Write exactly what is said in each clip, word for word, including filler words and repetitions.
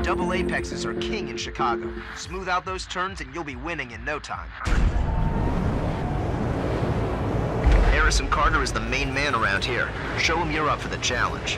Double apexes are king in Chicago. Smooth out those turns and you'll be winning in no time. Harrison Carter is the main man around here. Show him you're up for the challenge.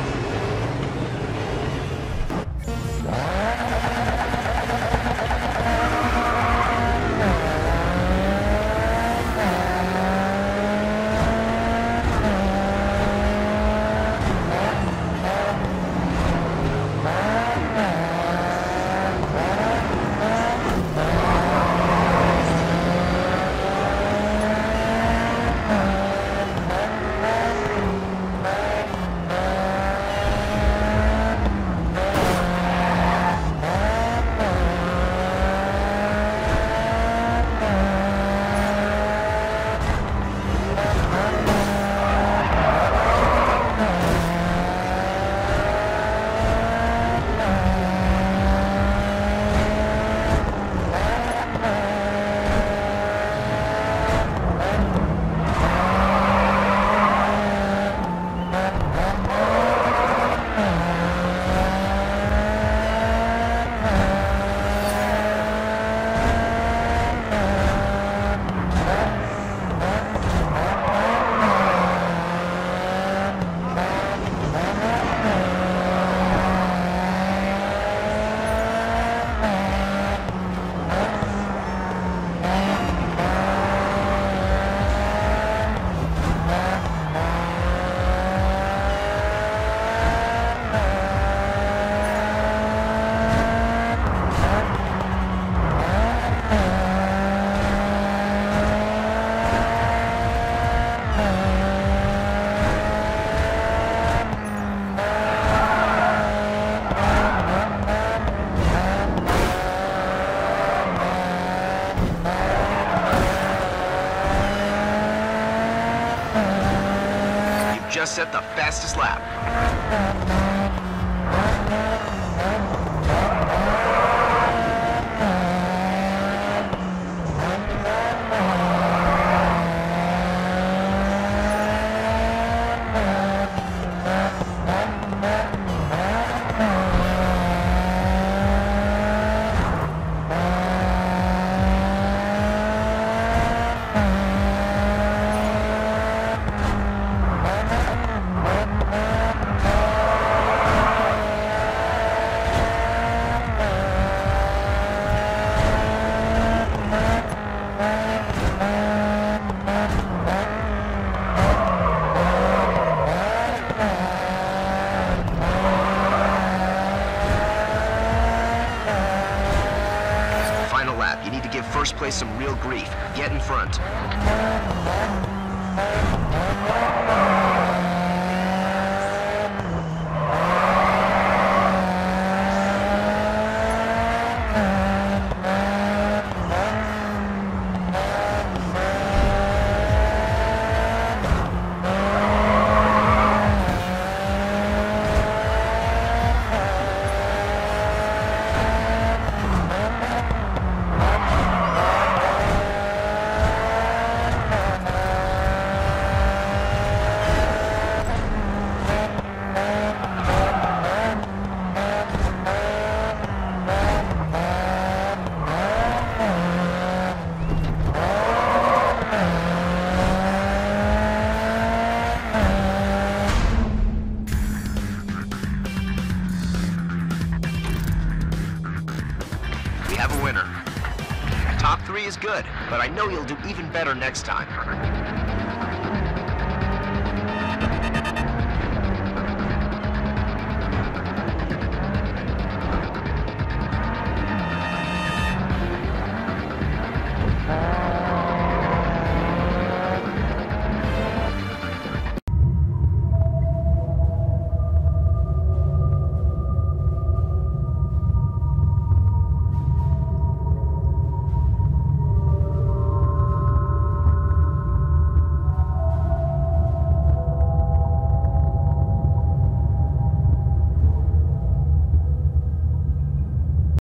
Just set the fastest lap. First place some real grief. Get in front. Top three is good, but I know you'll do even better next time.